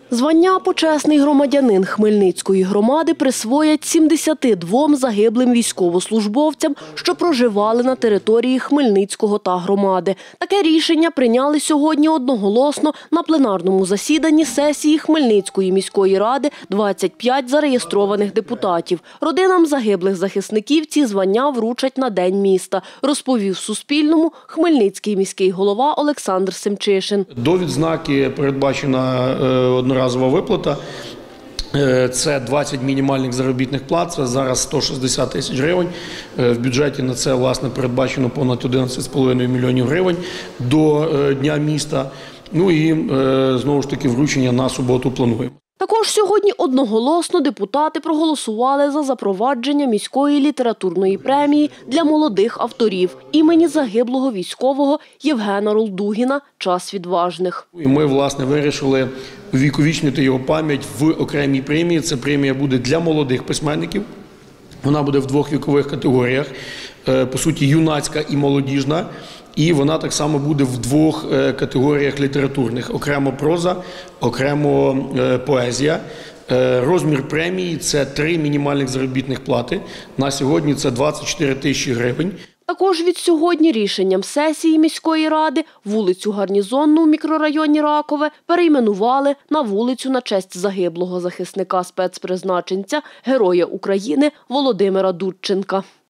Звання «Почесний громадянин» Хмельницької громади присвоять 72 загиблим військовослужбовцям, що проживали на території Хмельницького та громади. Таке рішення прийняли сьогодні одноголосно на пленарному засіданні сесії Хмельницької міської ради 25 зареєстрованих депутатів. Родинам загиблих захисників ці звання вручать на День міста, розповів Суспільному хмельницький міський голова Олександр Семчишин. До відзнаки передбачена одноразова виплата. Це 20 мінімальних заробітних плат, це зараз 160 тисяч гривень. В бюджеті на це, власне, передбачено понад 11,5 мільйонів гривень до Дня міста. Ну і, знову ж таки, вручення на суботу плануємо. Також сьогодні одноголосно депутати проголосували за запровадження міської літературної премії для молодих авторів імені загиблого військового Євгена Ролдугіна «Час відважних». І ми, власне, вирішили увіковічнити його пам'ять в окремій премії. Це премія буде для молодих письменників. Вона буде в двох вікових категоріях, по суті, юнацька і молодіжна. І вона так само буде в двох категоріях літературних. Окремо проза, окремо поезія. Розмір премії – це 3 мінімальних заробітних плати. На сьогодні це 24 тисячі гривень. Також від сьогодні рішенням сесії міської ради вулицю Гарнізонну у мікрорайоні Ракове перейменували на вулицю на честь загиблого захисника спецпризначенця, Героя України Володимира Дудченка.